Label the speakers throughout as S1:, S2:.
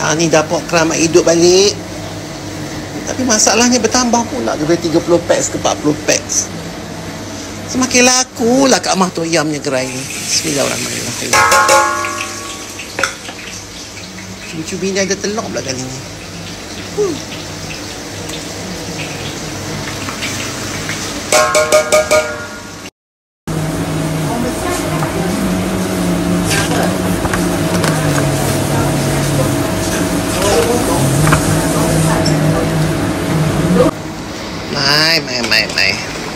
S1: Ni dapur keramat hidup balik. Tapi masalahnya bertambah pula daripada 30 packs ke 40 packs. Semakin laku lah Kak Mah tu ayamnya gerai ni. Bismillahirrahmanirrahim. Cubi-cubi ni ada telur pula kali ni. Mai.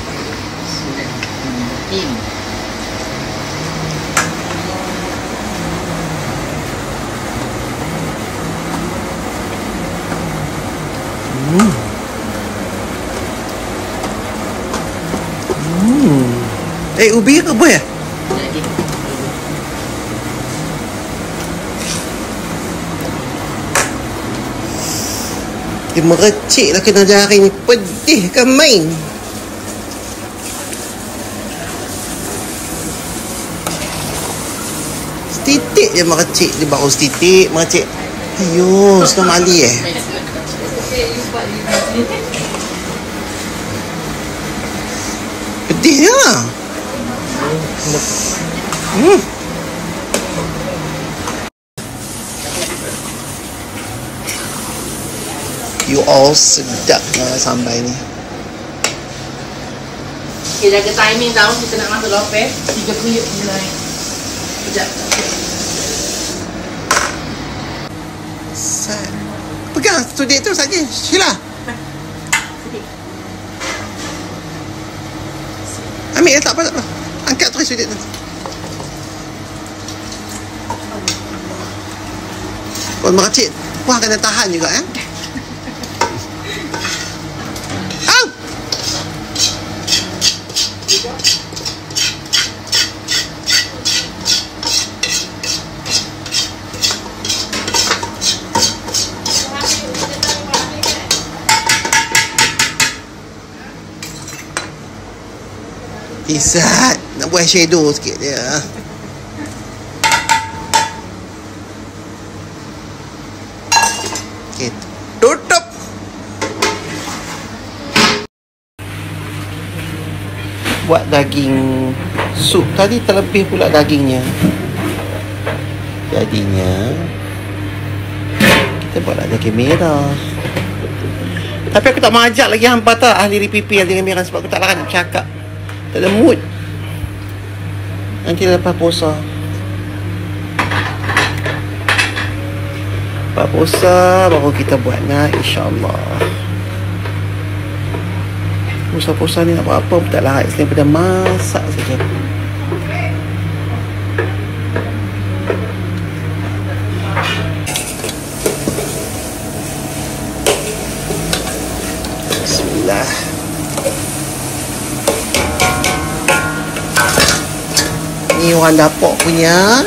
S1: Ubi ke apa ya? Dia merecik lah kena jari ni. Pedih kan main. Setitik je merecik. Dia baru setitik merecik. Ayuh, setengah mali pedih lah. You all sedap sambal ni.
S2: Okay, jaga timing tau. Kita nak masuk lopeh 3 minit mulai. Sekejap.
S1: Pegang sudik tu saja. Sheila. Ambil tak apa. Angkat terus sudik tu. Kalau meracik, puan kena tahan juga Isat nak buat shadow sikit dia. Okay, tutup. Buat daging sup tadi terlebih pula dagingnya. Jadinya kita buatlah daging merah. Tapi aku tak mau ajak lagi hampa tak ahli repipi daging merah sebab aku tak larat nak bercakap. Tak ada mood. Nanti lepas puasa. Lepas puasa baru kita buat nak, insyaAllah. Puasa-puasa ni nak buat apa pun tak larat selain daripada masak saja. Bismillah. Ni orang dapur punya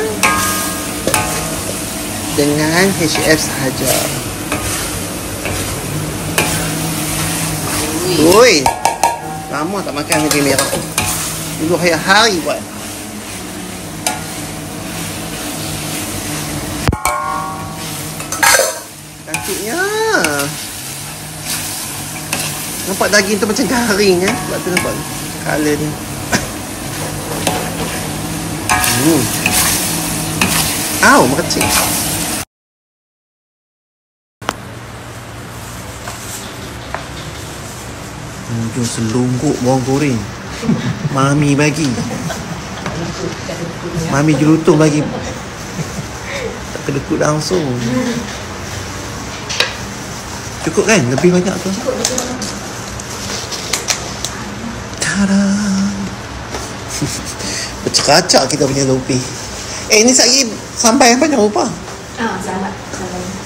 S1: dengan HF sahaja. Ui, lama tak makan daging merah. Dulu hari-hari buat. Cantiknya. Nampak daging tu macam garing sebab tu nampak color ni. Meracik. Jom selungguk bawang goreng. Mami bagi. Mami jelutung bagi. Tak kedekut langsung. Cukup kan? Lebih banyak tu. Tada. Bercakap kita punya lupi. Ni sekali sampai yang banyak rupa.
S2: Selamat.